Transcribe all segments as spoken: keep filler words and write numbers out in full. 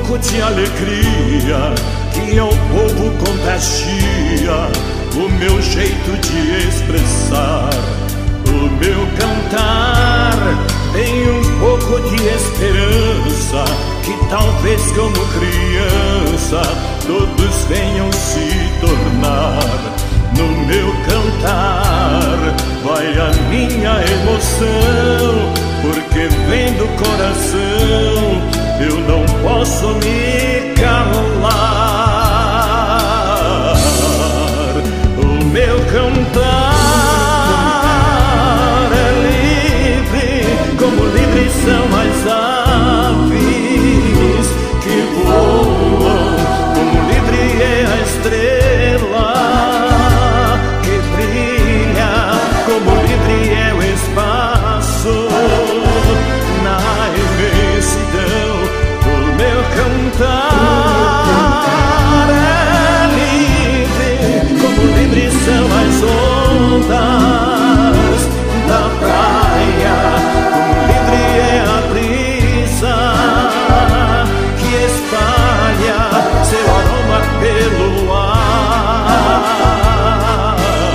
pouco de alegria que ao povo contagia o meu jeito de expressar. O meu cantar tem um pouco de esperança, que talvez como criança todos venham se tornar. No meu cantar vai a minha emoção, porque vem do coração, eu não posso me calar. O meu cantar é livre, como livres são as aves que voam, como livre é a estrela que brilha, como livre é o espaço na imensidão. O meu cantar é livre, como livres são as ondas da praia, como livre é a brisa que espalha seu aroma pelo ar.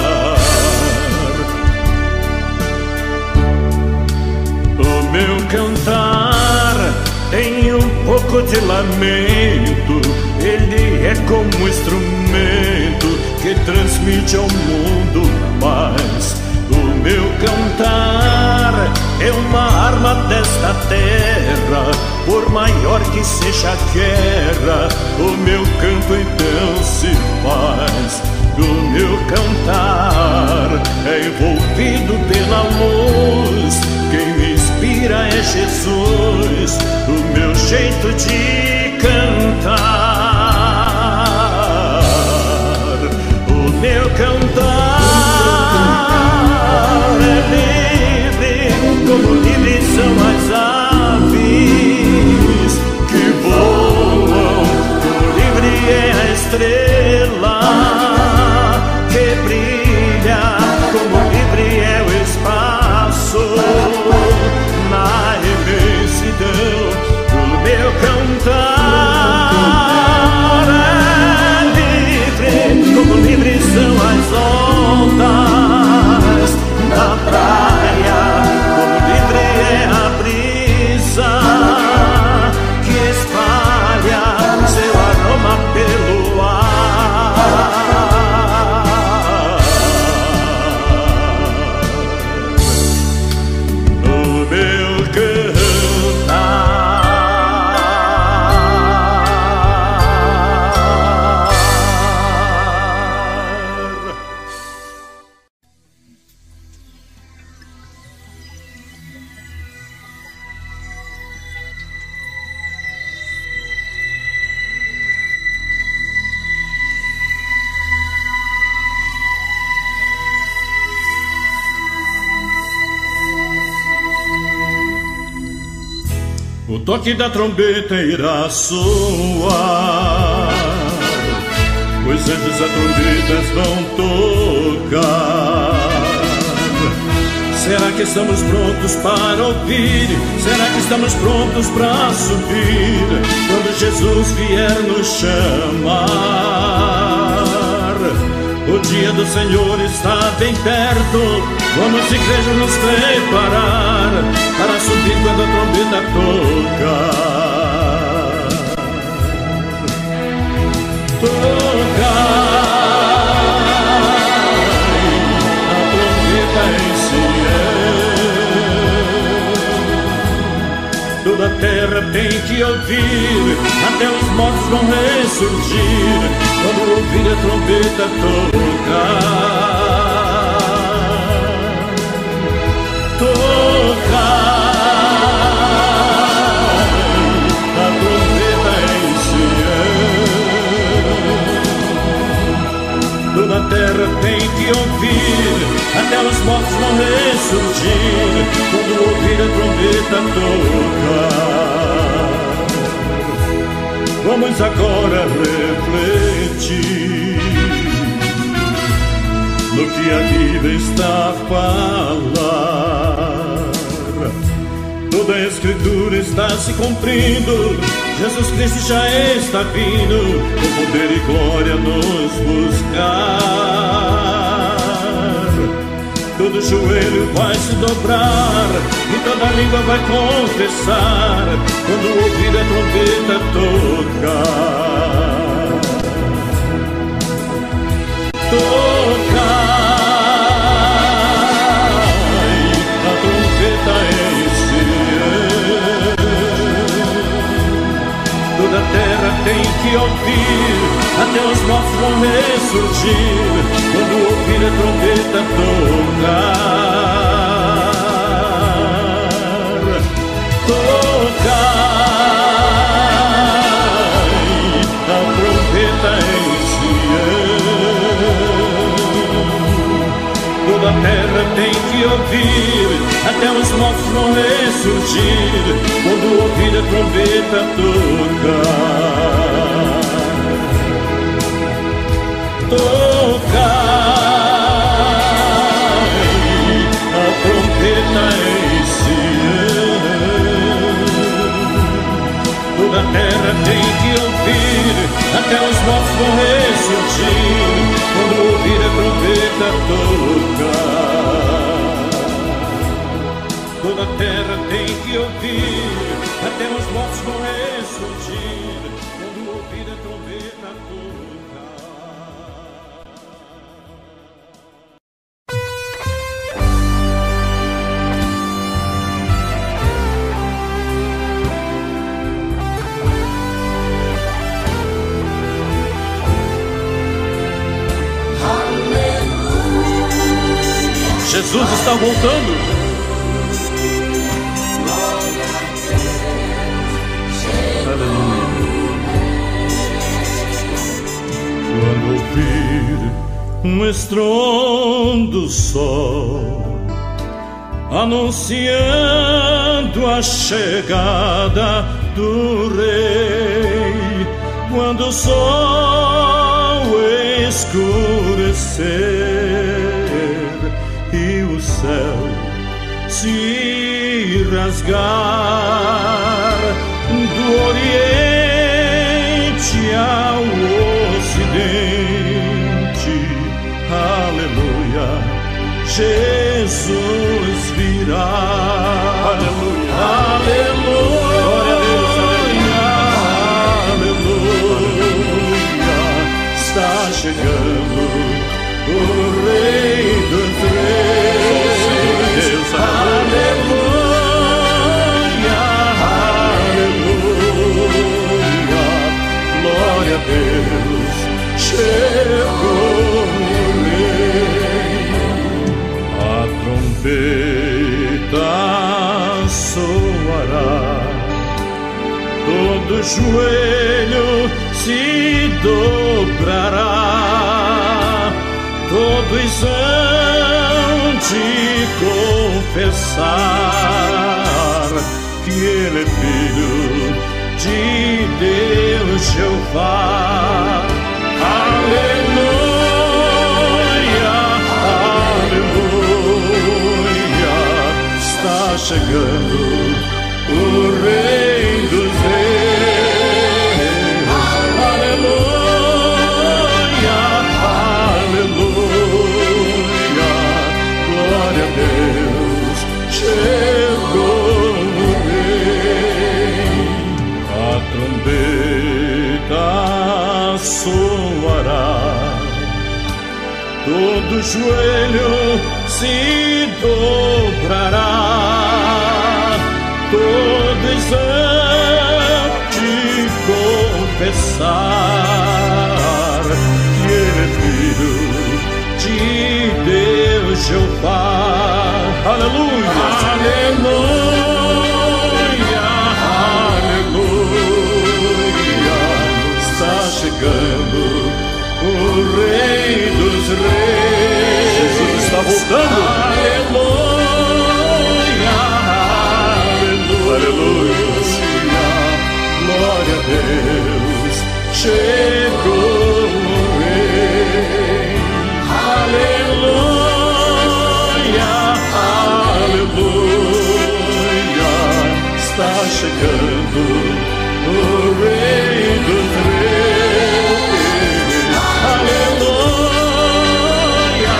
O meu cantar tem um pouco de lamento, ele é como um instrumento que transmite ao mundo paz. O meu cantar é uma arma desta terra, por maior que seja a guerra, o meu canto então se faz. O meu cantar é envolvido pela luz, quem me inspira é Jesus, o meu jeito de cantar. O meu cantar é livre, como livres são as aves que voam, como livre é a estrela que brilha, como livre é o espaço na imensidão. O meu cantar é livre, como livres são as ondas da praia, como livre é a brisa que espalha seu aroma pelo ar. O meu O toque da trombeta irá soar, os anjos a trombetas vão tocar. Será que estamos prontos para ouvir? Será que estamos prontos para subir quando Jesus vier nos chamar? O dia do Senhor está bem perto, vamos, igreja, nos preparar para subir quando a trombeta tocar. Tocai a trombeta em Sião. Toda a terra tem que ouvir, até os mortos vão ressurgir quando ouvir a trombeta tocar. Tocai a trombeta em Sião. Toda a terra tem que ouvir, até os mortos vão ressurgir quando ouvir a trombeta tocar. Vamos agora refletir no que a Bíblia está a falar. Toda a Escritura está se cumprindo, Jesus Cristo já está vindo, com poder e glória nos buscar. Todo joelho vai se dobrar e toda língua vai confessar, quando ouvir a trombeta tocar. Tocai a trombeta em Sião. Toda a terra tem que ouvir, até os mortos vão ressurgir, quando ouvir a trombeta tocar. Tocai a trombeta em Sião. Toda a terra tem que ouvir, até os mortos vão ressurgir, quando ouvir a trombeta tocar. Tocai a trombeta em Sião. Toda a terra tem que ouvir, até os mortos vão ressurgir, quando ouvir a trombeta tocar. Toda a terra tem que ouvir, até os mortos vão ressurgir, quando ouvir a trombeta tocar. Jesus está voltando. Aleluia. Quando ouvir um estrondo sol anunciando a chegada do Rei, quando o sol escurecer e o céu se rasgar do Oriente ao Ocidente, aleluia, Jesus virá, aleluia, aleluia, aleluia, está chegando o Rei dos Reis, aleluia, aleluia, glória a Deus, chegou o Rei. A trombeta soará, todo joelho se dobrará, todos hão de confessar que Ele é Filho de Deus Jeová. Aleluia, aleluia, está chegando o Rei dos Reis. Aleluia, aleluia, glória a Deus, chegou o Rei. A trombeta soará, todo joelho se dobrará, todos hão de confessar que Ele é Filho de Deus Jeová. Aleluia, aleluia, aleluia, está chegando o Rei dos Reis. Jesus está voltando. Aleluia, aleluia, glória a Deus, chegou o Rei. Aleluia, aleluia, está chegando o o Rei dos Reis. Aleluia,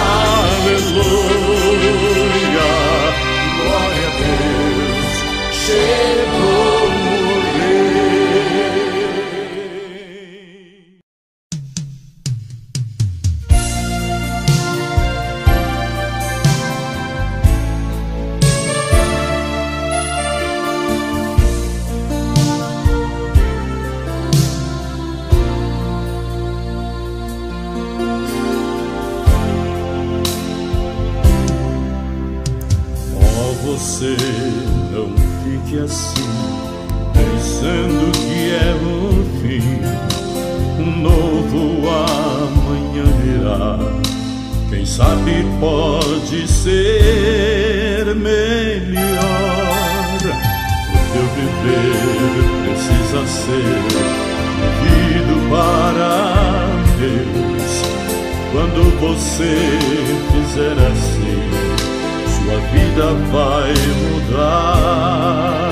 aleluia, glória a Deus, chegou o Rei. Você não fique assim, pensando que é o fim. Um novo amanhã virá, quem sabe pode ser melhor. O teu viver precisa ser vivido para Deus. Quando você fizer assim, sua vida vai mudar.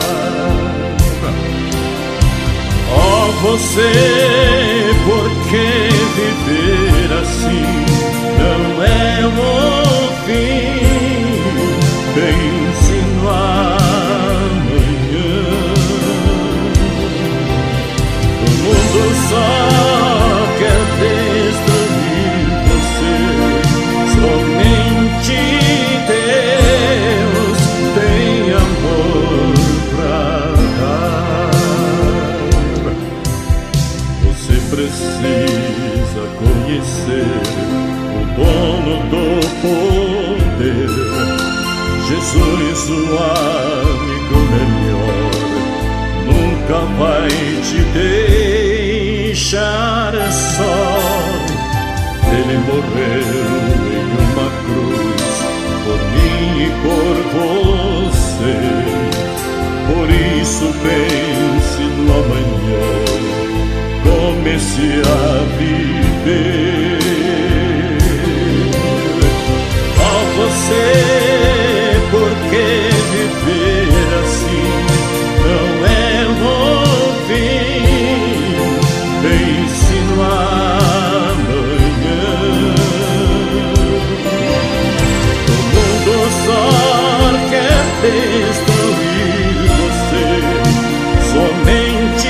Oh, você, por que viver assim? Não é o fim. Pense no amanhã. O mundo só quer destruir você. Somente Deus tem amor pra dar. Você precisa conhecer o dono do poder, Jesus, o amigo melhor, nunca vai te deixar só. Ele morreu em uma cruz por mim e por você. Por isso pense no amanhã, comece a viver. Oh, você, por que viver assim? Não é o fim. Pense no amanhã. O mundo só quer destruir você. Somente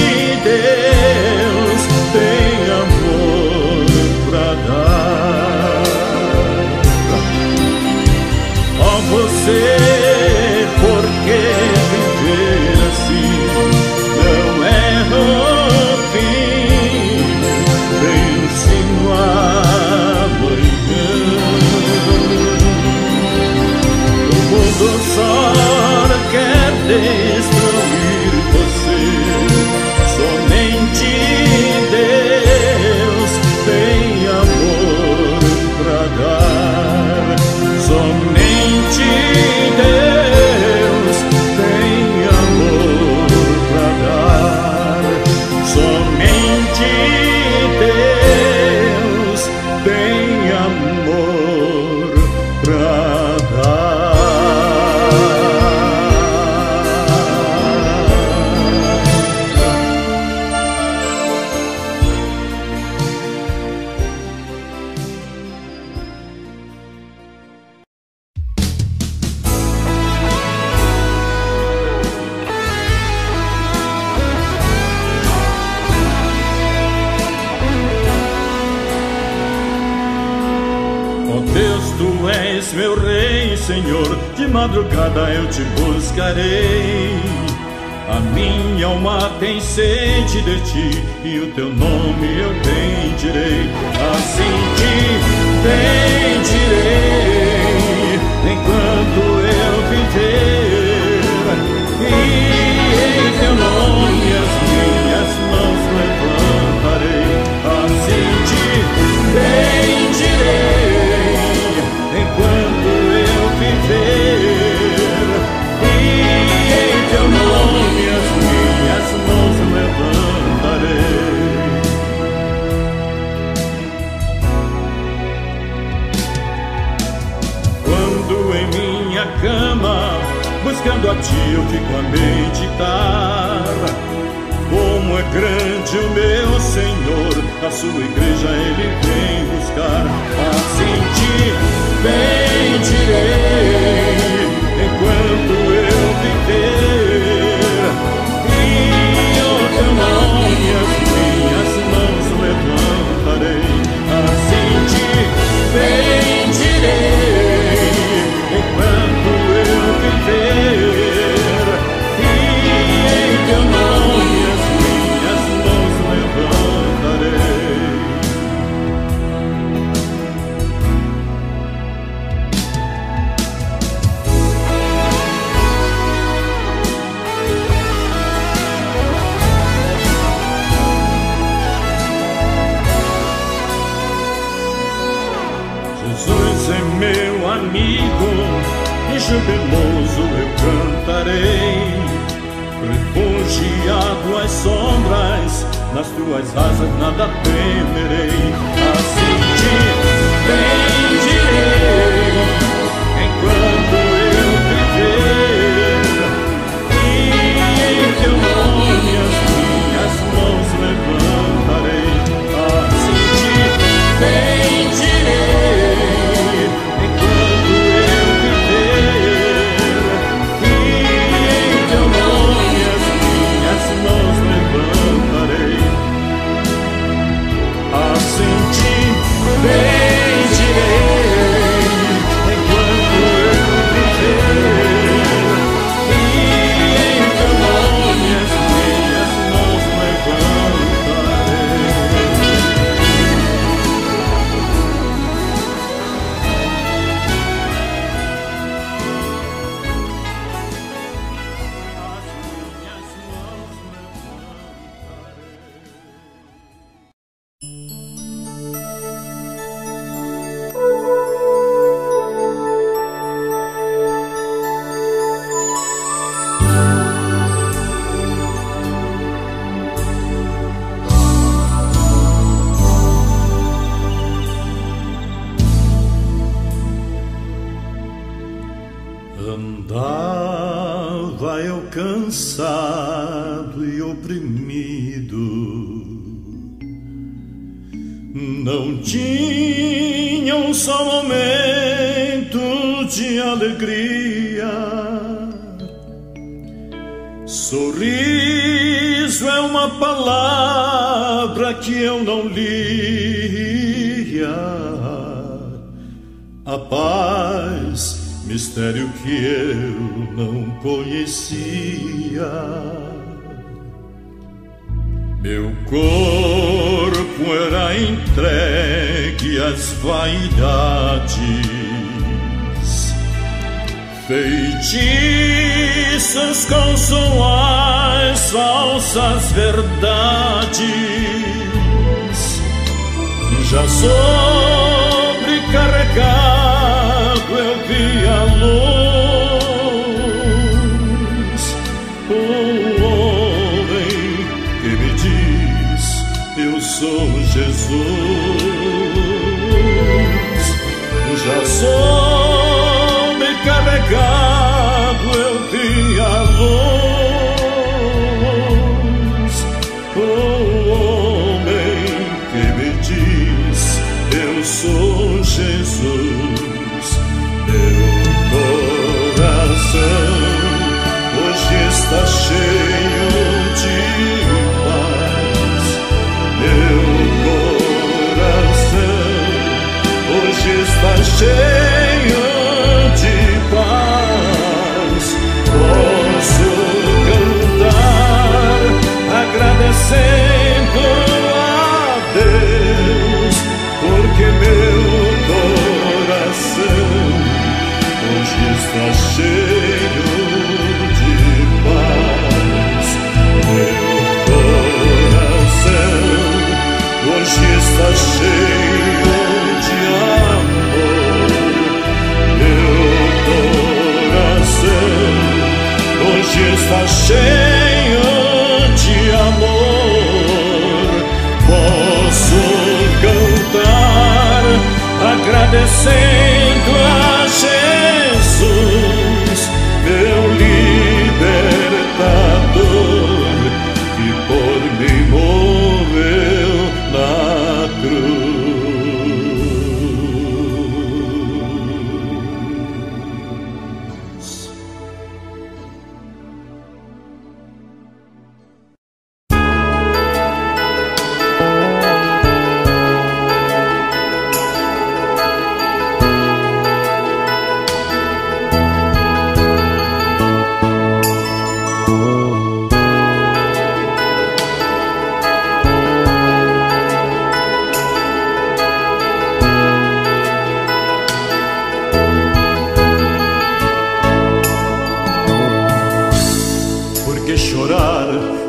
Deus tem amor pra dar. Oh, você, por que viver assim? Não é o fim. Pense no amanhã. O mundo só quer destruir você. Somente Deus tem amor pra dar. Somente Deus tem amor pra dar. Somente Deus tem amor pra dar. Tu és meu Rei, Senhor, de madrugada eu te buscarei. A minha alma tem sede de ti, e o teu nome eu bendirei. Assim te bendirei, enquanto eu viver. E em teu nome as minhas mãos levantarei. Assim te bendirei, enquanto eu viver. E em teu nome as minhas mãos levantarei. Quando em minha cama, buscando a ti, eu fico a meditar. Como é grande o meu Senhor, a sua igreja Ele vem buscar. Assim te bendirei enquanto eu viver, e o teu nome as minhas mãos levantarei. Assim te bendirei enquanto eu viver, e em teu nome as minhas mãos levantarei. Jesus é meu amigo e jubiloso eu cantarei, refugiado às sombras, nas tuas asas nada temerei. Assim te bendirei enquanto eu viver, e em teu nome as minhas mãos levantarei. Assim te bendirei enquanto eu viver, e em teu nome as minhas mãos levantarei. Assim te bendirei enquanto eu viver, e em teu nome as minhas mãos levantarei. Andava eu cansado e oprimido, não tinha um só momento de alegria. Sorriso é uma palavra que eu não lia. A paz, mistério que eu não conhecia. Meu corpo era entregue às vaidades, feitiços com suas falsas verdades. Já sobrecarregado eu vi a luz, o homem que me diz eu sou Jesus. Já sobrecarregado eu vi a luz, o homem que me diz eu sou Jesus. Meu coração hoje está cheio de paz. Meu coração hoje está cheio de paz. Posso cantar agradecendo a Deus, porque meu coração hoje está cheio de paz. Meu coração hoje está cheio de amor. Meu coração hoje está cheio de amor. Posso cantar agradecendo a Jesus, meu libertador, que por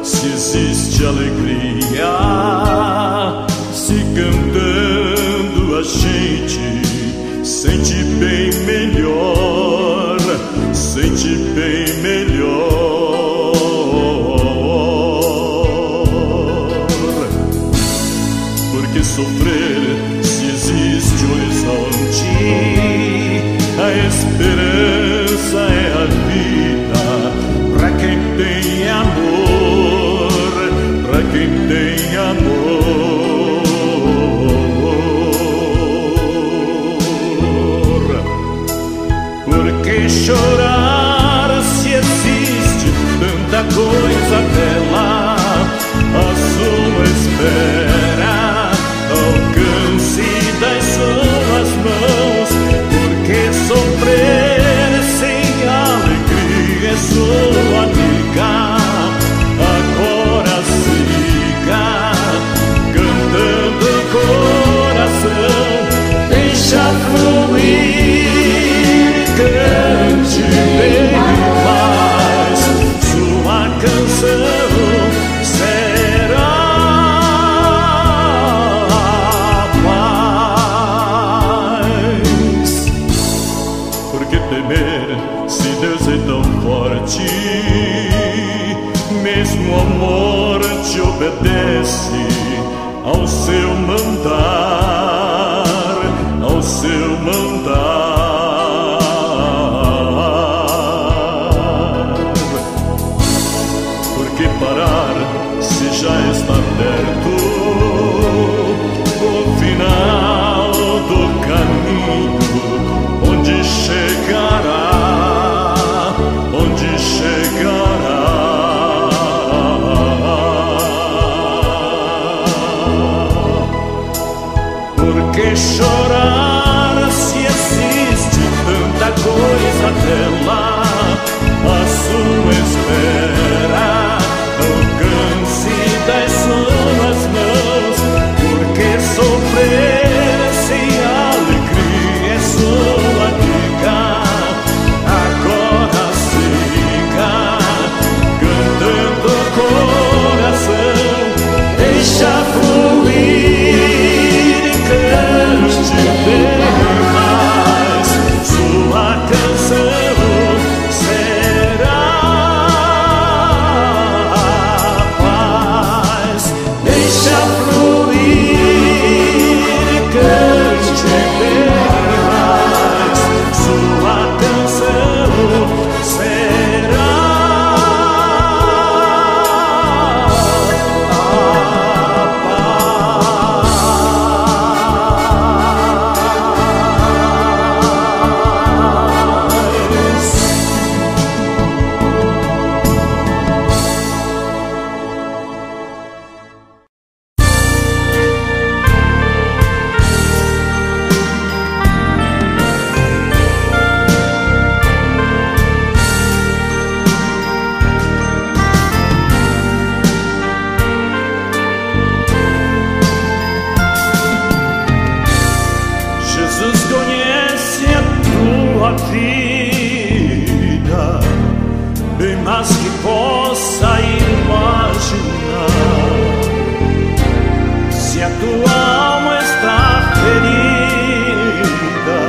se existe alegria, se cantando a gente sente bem melhor, sente bem melhor. Porque sofrer se existe horizonte, a esperança é a vida pra quem tem amor, pra quem tem amor. Porque chorar se existe tanta coisa bela, a sua espera alcance das suas mãos. Porque sofrer sem alegria é sua amiga. Agora siga cantando coração, deixa fluir, cante bem mais, sua canção será paz. Porque temer se Deus é tão forte, mesmo a morte obedece ao seu mandar, ao seu mandar. Porque parar se já está perto o final do caminho, onde chegará, onde chegará. Porque chorar se existe tanta coisa dela, a sua espera alcance das suas mãos. Porque sofrer sem alegria é sua amiga. Agora siga cantando coração, deixa fluir, cante bem mais, sua canção será paz. Deixa fluir, cante bem mais, sua canção será vida, bem mais que possa imaginar. Se a tua alma está ferida,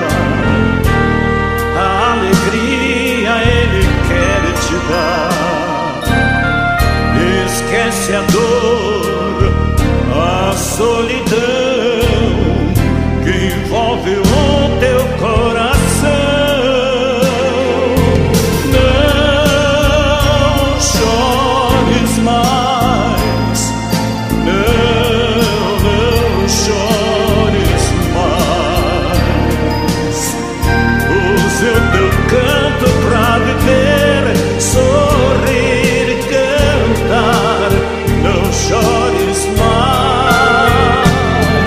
a alegria Ele quer te dar. Esquece a dor, a solidão que envolve o teu coração. Sorrir, cantar, não chores mais.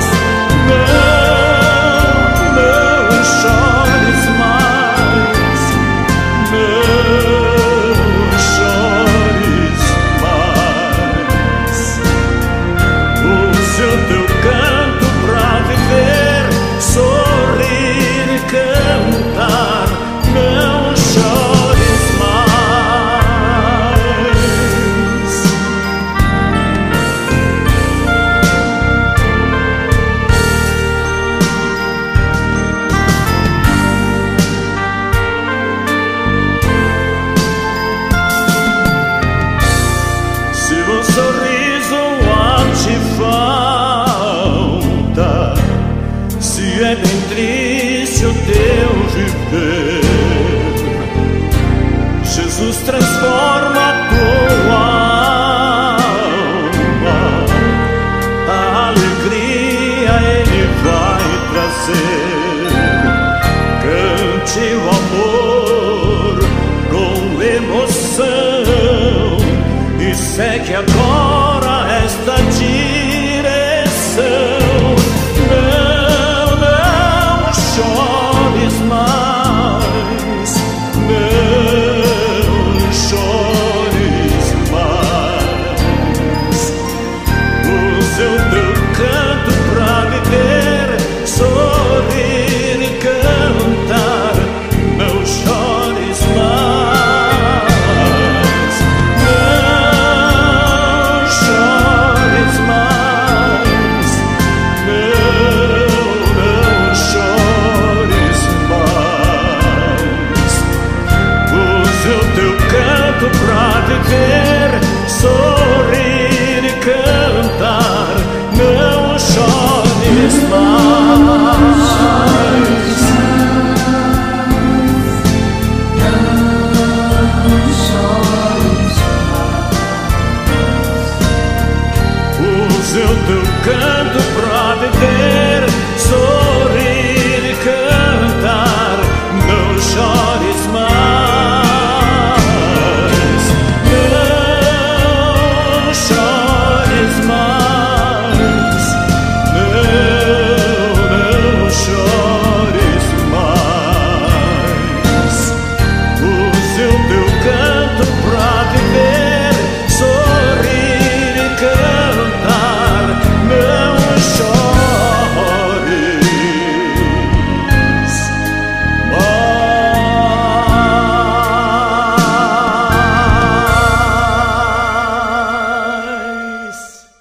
segue agora esta direção. Não, não chores mais, não chores mais. Use o teu canto pra viver, sorrir e cantar. Não chores mais, não chores mais, não, não chores mais. Use o teu canto pra viver, sorrir e cantar. Não chores mais. Use o teu canto pra viver, sorrir e cantar. Não chores mais, não chores mais, não, não chores mais. Use o teu canto pra viver, sorrir e cantar. Não chores mais.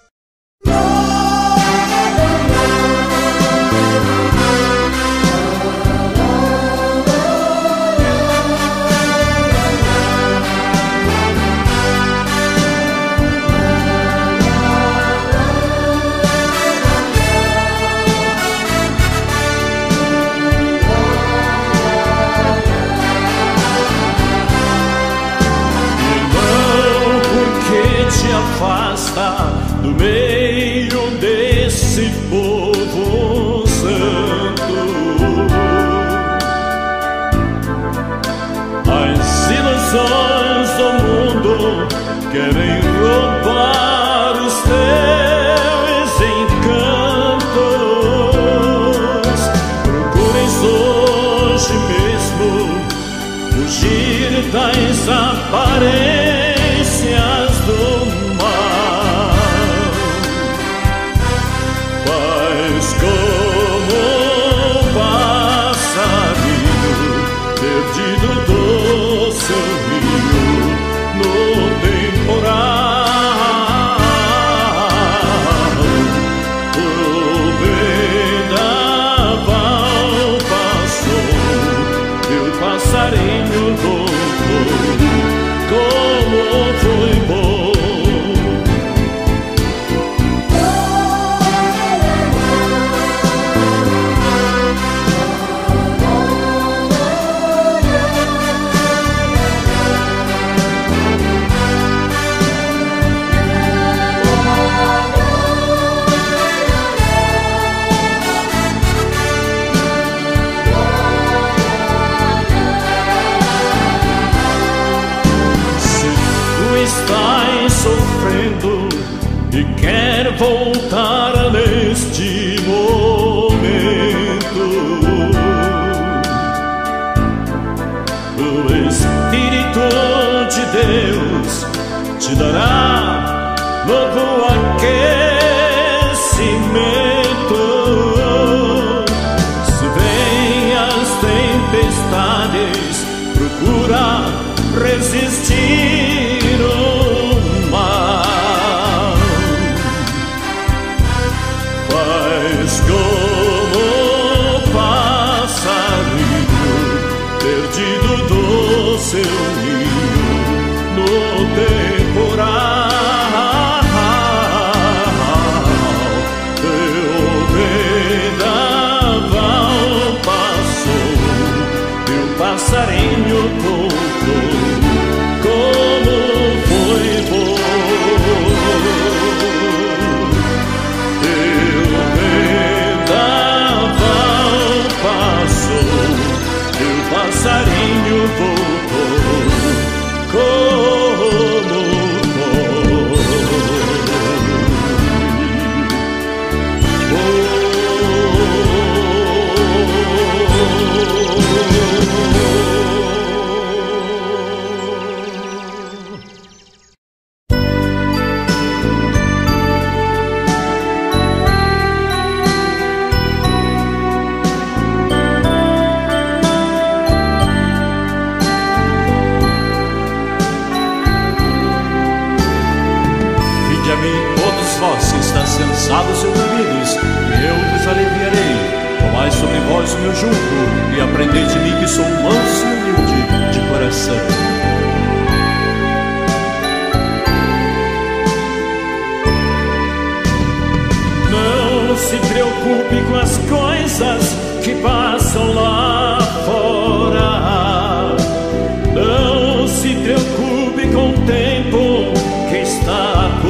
Irmão, por que te afasta do meio desse povo santo? As ilusões do mundo querem roubar os teus encantos. Procures hoje mesmo fugir das aparências do mal. Faz como um passarinho perdido do seu ninho no temporal. O vendaval passou e o passarinho voltou. Como foi bom. Estás sofrendo e quer voltar neste momento. O Espírito de Deus te dará novo aquecimento. Se vem as tempestades, procura resistir o mal. Faz como o passarinho perdido do seu ninho no temporal. Teu vendaval passou e o passarinho voltou. Como foi bom. Teu vendaval passou e o passarinho voltou. Como Vinde a mim todos vós que estáis cansados e oprimidos, e eu vos aliviarei. Tomai sobre vós o meu jugo, e aprendei de mim que sou manso e humilde de coração. Não se preocupe com as coisas que passam lá fora. Não se preocupe com o tempo que está a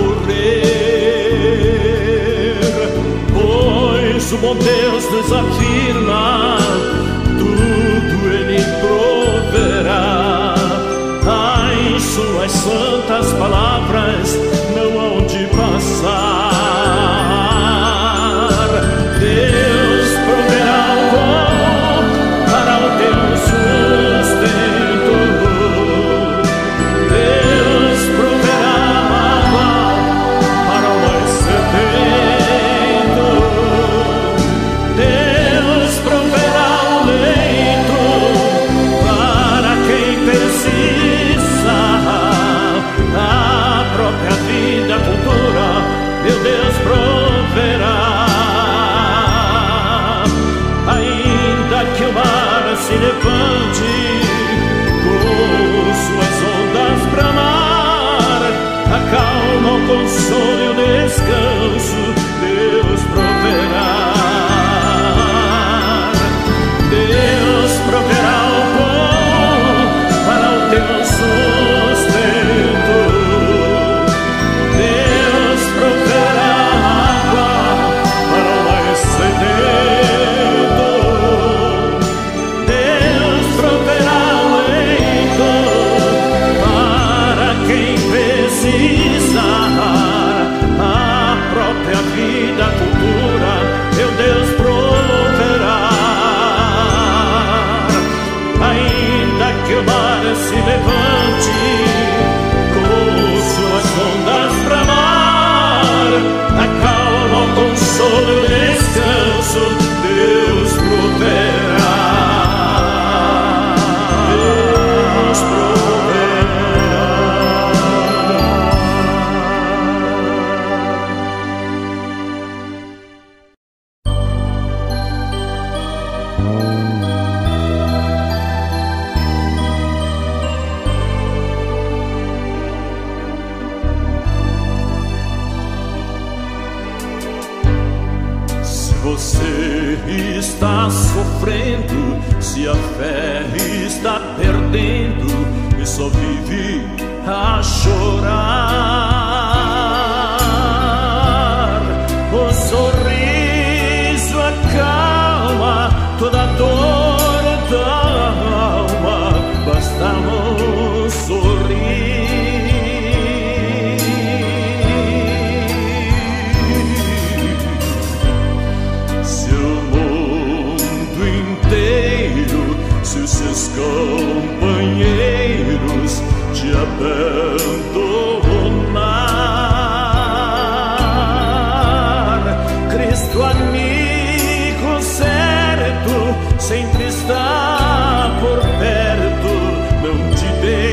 correr, pois o bom Deus nos afirma, tudo Ele proverá. Em suas santas palavras não hão de passar. Deus proverá o pão para o teu sustento. Deus proverá água para o mais sedento. Deus proverá o leito para quem precisa. A própria vida futura, meu Deus proverá. Que o mar se levante com suas ondas bramar, a calma, o consolo e o descanso Deus proverá. Deus proverá o pão para o teu sustento. Deus proverá água para o mais sedento. A própria vida futura, meu Deus proverá. Ainda que o mar se levante com suas ondas bramar, a calma, o consolo e o descanso Deus proverá. Deus Você está sofrendo, se a fé está perdendo e só vive a chorar. O sorriso acalma toda dor da alma, basta um sorrir. Se os seus companheiros te abandonar, Cristo amigo certo sempre está por perto, não te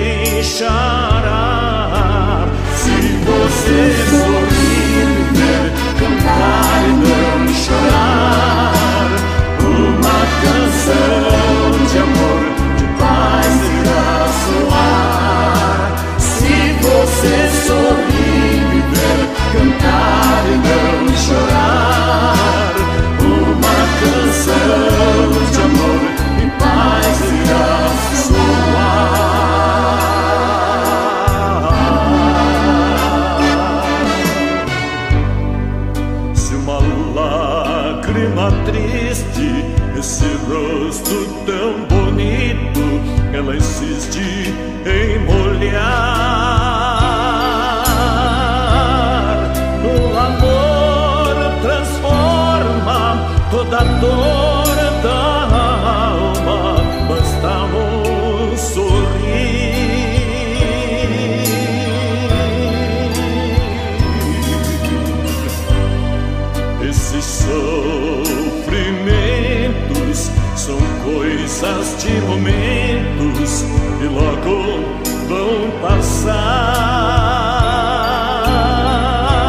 deixará. Se você sorrir, cantar e não chorar, uma canção de amor, de paz irá soar. Se você sorrir, viver, cantar e não chorar, uma canção de amor e paz irá soar. Se uma lágrima triste, esse rosto tão bonito, ela insiste em molhar. O amor transforma toda dor da alma, basta um sorrir. Esses sofrimentos são coisas de momentos e logo vão passar.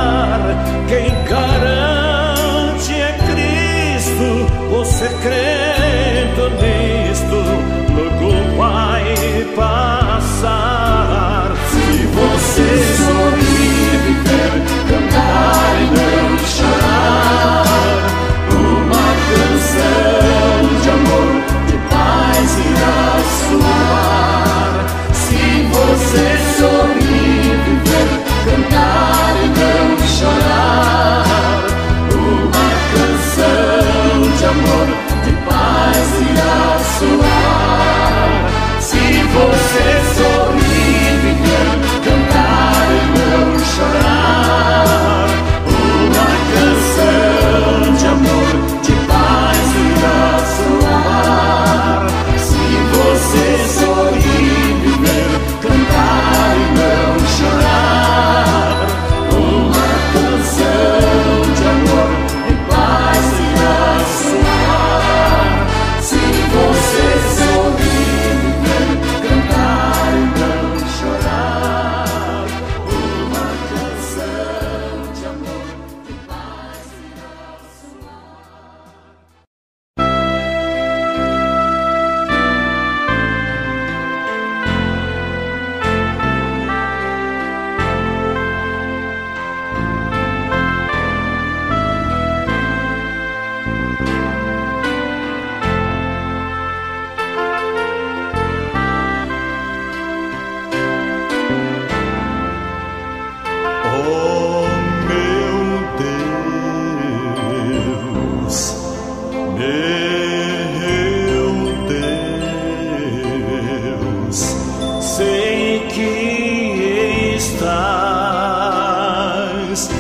estás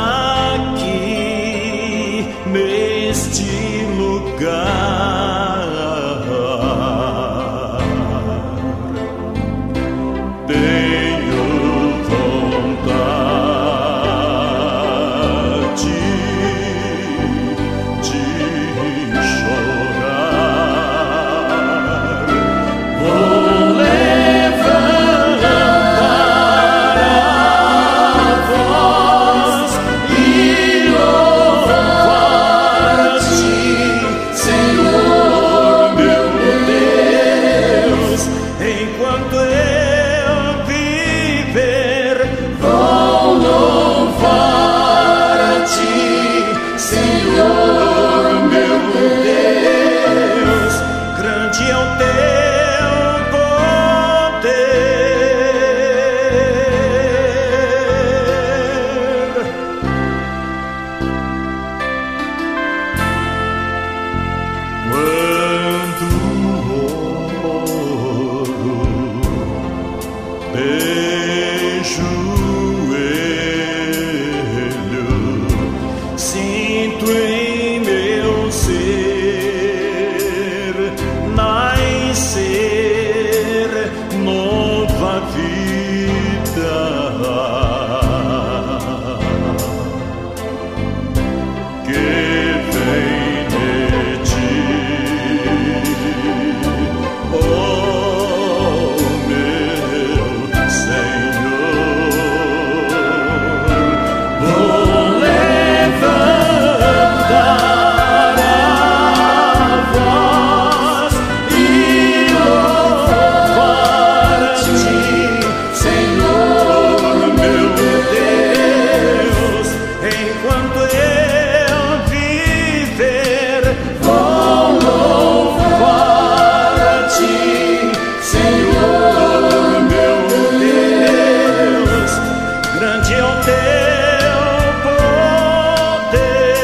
aqui neste lugar. Tenho vontade de chorar. Vou levantar a voz e louvar-te, Senhor meu Deus, enquanto eu viver. Vou louvar-te, Senhor meu Deus, grande é o teu poder. Quando oro, de joelho, sinto em meu ser nascer nova vida. Que vem de ti, oh meu Senhor. Vou levantar a voz e louvar-te, Senhor meu Deus, enquanto eu viver. Vou louvar-te, Senhor meu Deus, grande é o teu poder.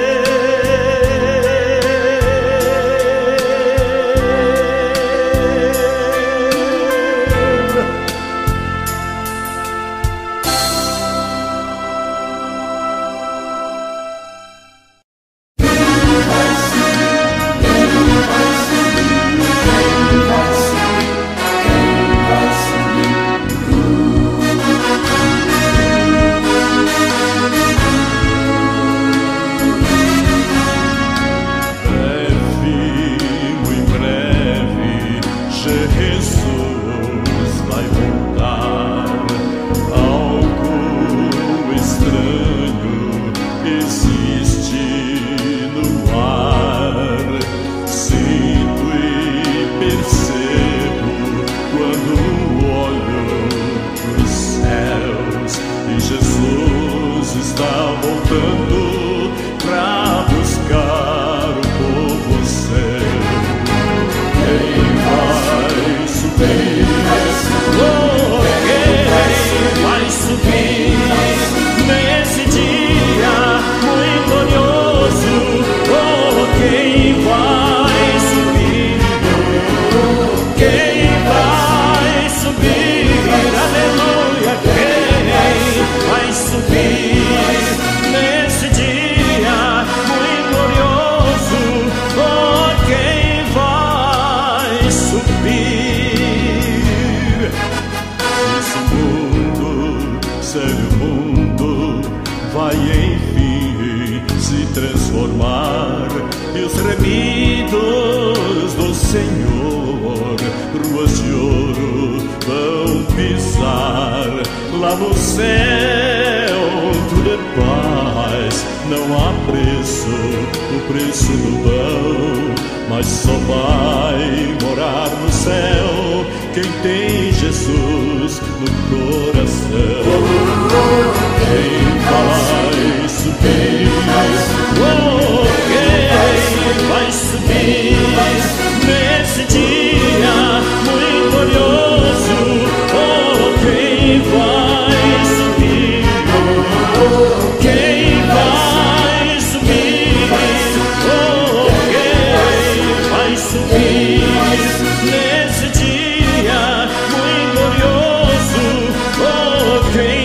Breve, muito breve, Jesus vai voltar. Algo estranho existe no ar. Sinto e percebo quando olho pros céus e Jesus está voltando pra buscar o povo seu. Quem vai subir? Oh, quem vai subir nesse dia muito glorioso? Oh, quem vai subir? Quem vai subir? Aleluia! Quem vai subir nesse dia muito glorioso? Oh, quem vai subir? Esse mundo, sério mundo, vai enfim se transformar, e os remidos do Senhor ruas de ouro vão pisar. Lá no céu tudo é paz, não há preço, o preço do pão, mas só vai morar no céu quem tem Jesus no coração. Quem vai subir? Oh, quem vai subir nesse dia muito glorioso? Oh, quem vai subir? Quem vai subir? Oh, quem vai subir nesse dia muito glorioso? Oh, quem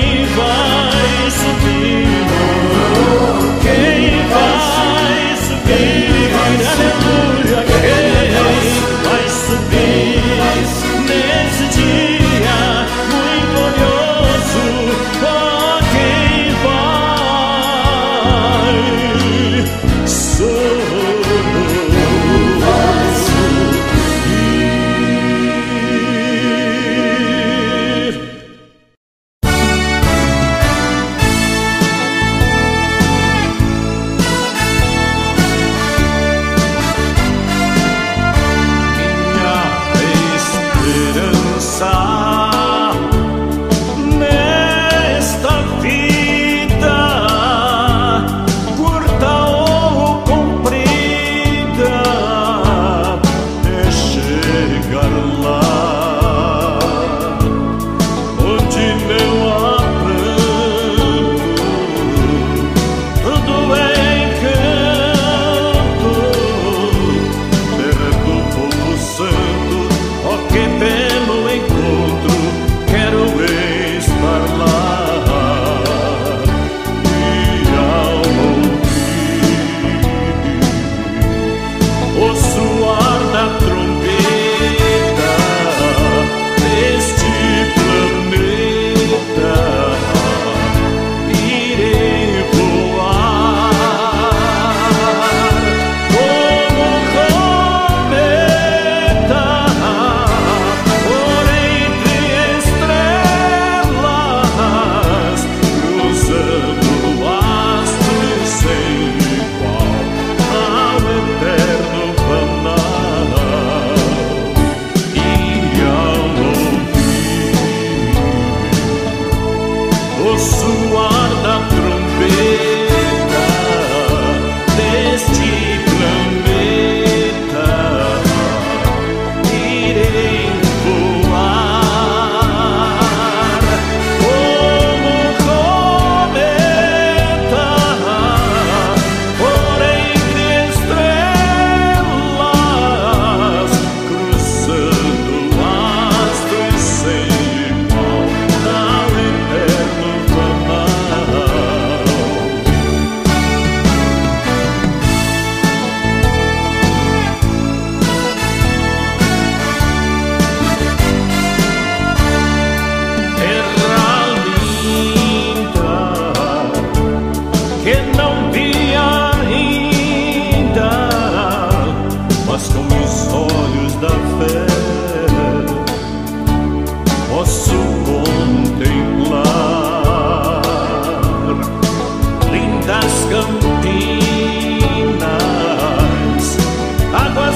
o suar da trombeta deste planeta, irei voar como cometa por entre estrelas, cruzando astros sem igual ao eterno terra linda que não vi ainda, mas com os olhos da fé posso contemplar lindas campinas, águas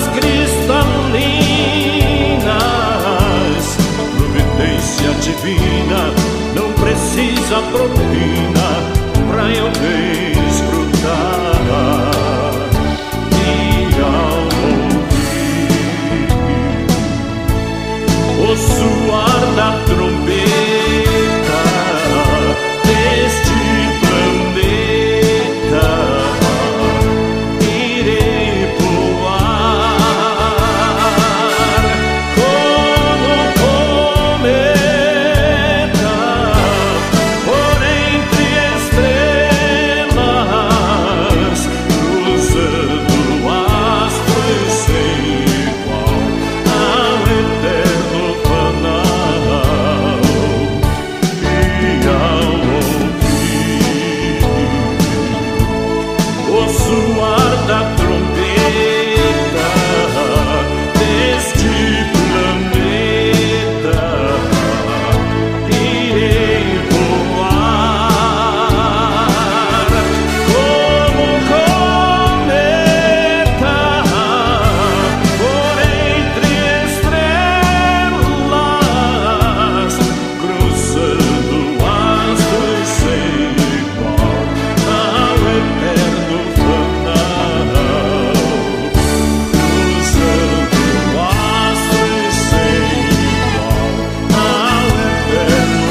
cristalinas, providência divina, não precisa propina pra eu desfrutar. E ao ouvir o suar da trombeta deste planeta, irei voar como cometa por entre estrelas, cruzando astros sem igual ao eterno fanal. E ao ouvir o suar da trombeta deste planeta, irei voar como cometa por entre estrelas, cruzando astros sem igual ao eterno fanal. Cruzando astros sem igual ao eterno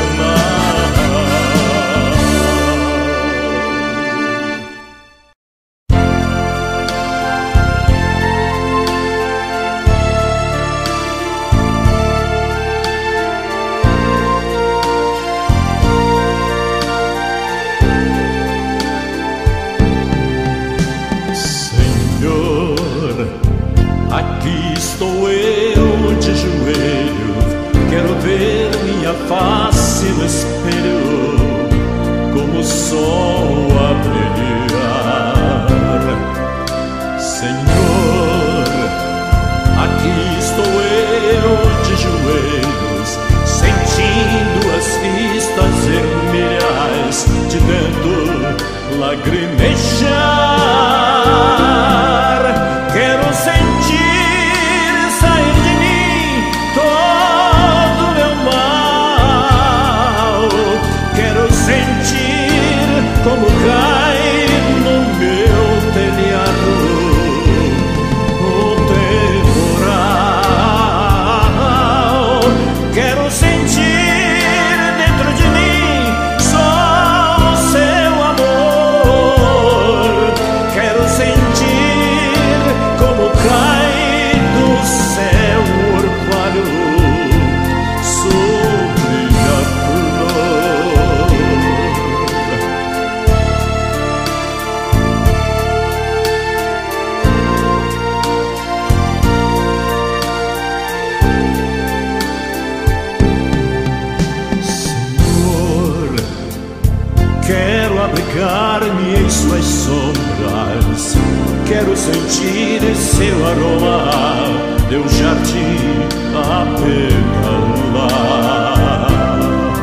Senhor, aqui estou eu de joelhos, quero ver minha face no espelho, como o sol a brilhar. Senhor, aqui estou eu de joelhos, sentindo as vistas vermelhas de dentro lagrimejar. Quero sentir sair de mim todo meu mal. Quero sentir como cai no meu telhado o temporal. Quero sentir dentro de mim só o seu amor. Quero sentir como cai do céu o orvalho sobre a flor. Senhor, quero abrigar-me em suas sombras, quero sentir seu aroma, teu jardim a pedalar.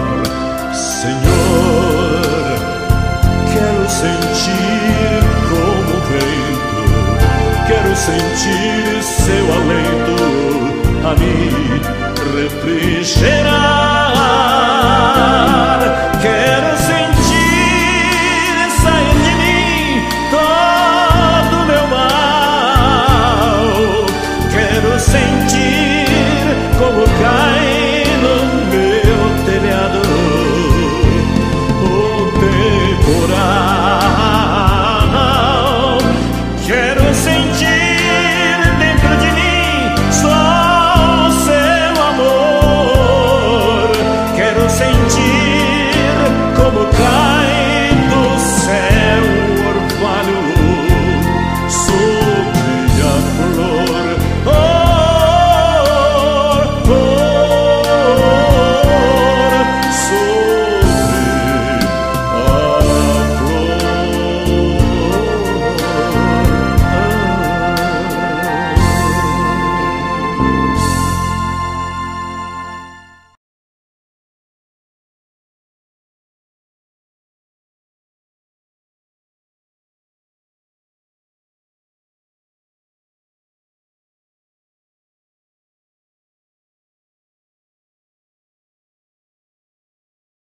Senhor, quero sentir como o vento, quero sentir seu alento a me refrigerar.